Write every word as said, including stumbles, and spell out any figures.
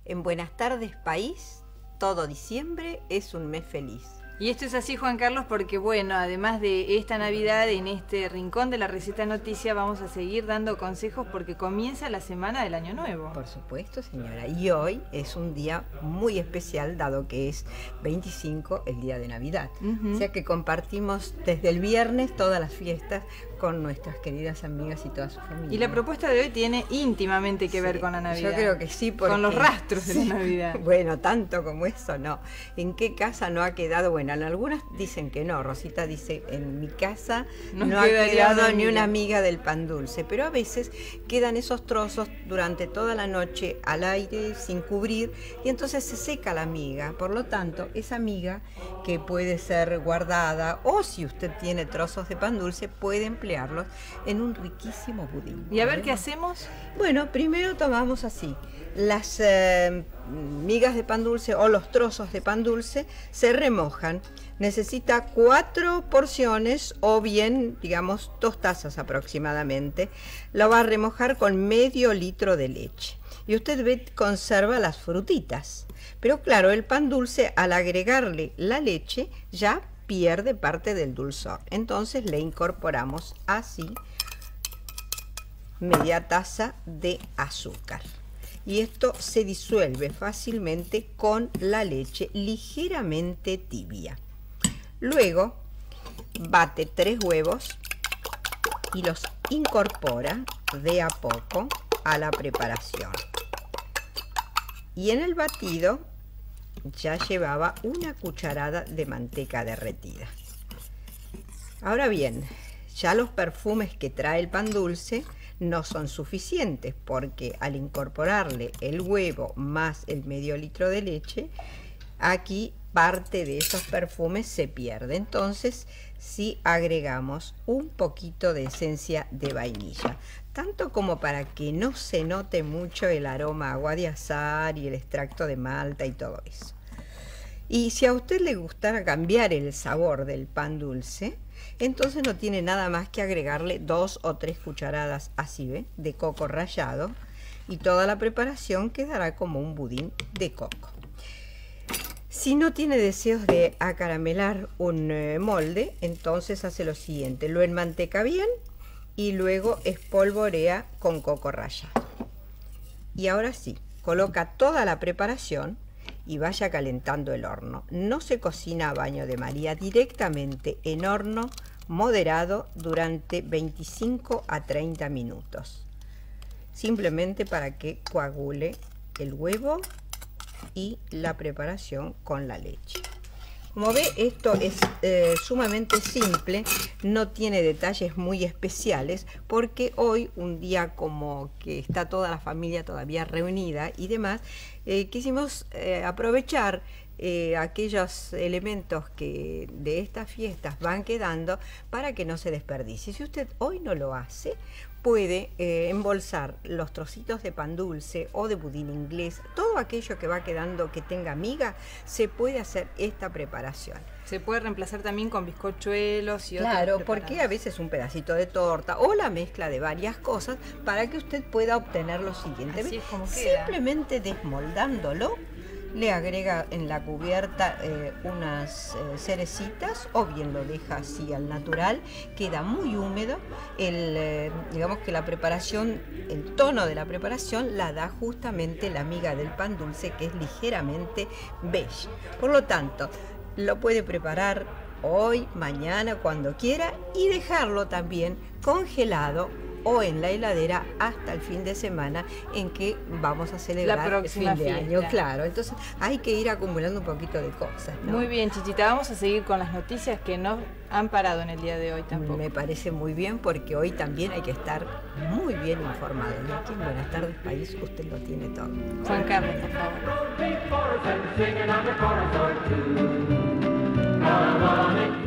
En Buenas Tardes País, todo diciembre es un mes feliz. Y esto es así, Juan Carlos, porque bueno, además de esta Navidad, en este rincón de la receta noticia vamos a seguir dando consejos porque comienza la semana del Año Nuevo. Por supuesto, señora. Y hoy es un día muy especial, dado que es veinticinco, el día de Navidad. Uh-huh. O sea que compartimos desde el viernes todas las fiestas con nuestras queridas amigas y toda su familia. Y la propuesta de hoy tiene íntimamente que sí, ver con la Navidad. Yo creo que sí. Porque, con los rastros de sí, la Navidad. Bueno, tanto como eso no. ¿En qué casa no ha quedado? Bueno, en algunas dicen que no. Rosita dice, en mi casa no, no ha quedado una ni una amiga del pan dulce. Pero a veces quedan esos trozos durante toda la noche al aire, sin cubrir, y entonces se seca la miga. Por lo tanto, esa miga que puede ser guardada, o si usted tiene trozos de pan dulce, puede emplearlos en un riquísimo budín. ¿Y a ver qué hacemos? Bueno, primero tomamos así. Las eh, migas de pan dulce o los trozos de pan dulce se remojan. Necesita cuatro porciones o bien, digamos, dos tazas aproximadamente. Lo va a remojar con medio litro de leche. Y usted ve, conserva las frutitas. Pero claro, el pan dulce, al agregarle la leche, ya pierde parte del dulzor. Entonces le incorporamos así media taza de azúcar. Y esto se disuelve fácilmente con la leche ligeramente tibia. Luego bate tres huevos y los incorpora de a poco a la preparación. Y en el batido ya llevaba una cucharada de manteca derretida. Ahora bien, ya los perfumes que trae el pan dulce no son suficientes, porque al incorporarle el huevo más el medio litro de leche, aquí parte de esos perfumes se pierde. Entonces, si agregamos un poquito de esencia de vainilla, tanto como para que no se note mucho el aroma a agua de azahar y el extracto de malta y todo eso. Y si a usted le gustara cambiar el sabor del pan dulce, entonces no tiene nada más que agregarle dos o tres cucharadas así, ¿ve?, de coco rallado, y toda la preparación quedará como un budín de coco. Si no tiene deseos de acaramelar un eh, molde, entonces hace lo siguiente: lo enmanteca bien y luego espolvorea con coco rallado. Y ahora sí, coloca toda la preparación y vaya calentando el horno. No se cocina a baño de María, directamente en horno moderado durante veinticinco a treinta minutos. Simplemente para que coagule el huevo y la preparación con la leche. Como ve, esto es eh, sumamente simple, no tiene detalles muy especiales, porque hoy, un día como que está toda la familia todavía reunida y demás, eh, quisimos eh, aprovechar eh, aquellos elementos que de estas fiestas van quedando para que no se desperdicie. Si usted hoy no lo hace, puede eh, embolsar los trocitos de pan dulce o de budín inglés, todo aquello que va quedando que tenga miga, se puede hacer esta preparación. Se puede reemplazar también con bizcochuelos y otros. Claro, porque a veces un pedacito de torta o la mezcla de varias cosas para que usted pueda obtener lo siguiente. Así es como queda. Simplemente desmoldándolo, le agrega en la cubierta eh, unas eh, cerecitas, o bien lo deja así al natural, queda muy húmedo. El, eh, digamos que la preparación, el tono de la preparación la da justamente la miga del pan dulce, que es ligeramente beige. Por lo tanto, lo puede preparar hoy, mañana, cuando quiera, y dejarlo también congelado o en la heladera hasta el fin de semana en que vamos a celebrar el fin de fiesta. año. Claro, entonces hay que ir acumulando un poquito de cosas, ¿no? Muy bien, Chichita, vamos a seguir con las noticias que no han parado en el día de hoy tampoco. Me parece muy bien, porque hoy también hay que estar muy bien informado. Y aquí en Buenas Tardes País usted lo tiene todo. Juan Carlos, por favor.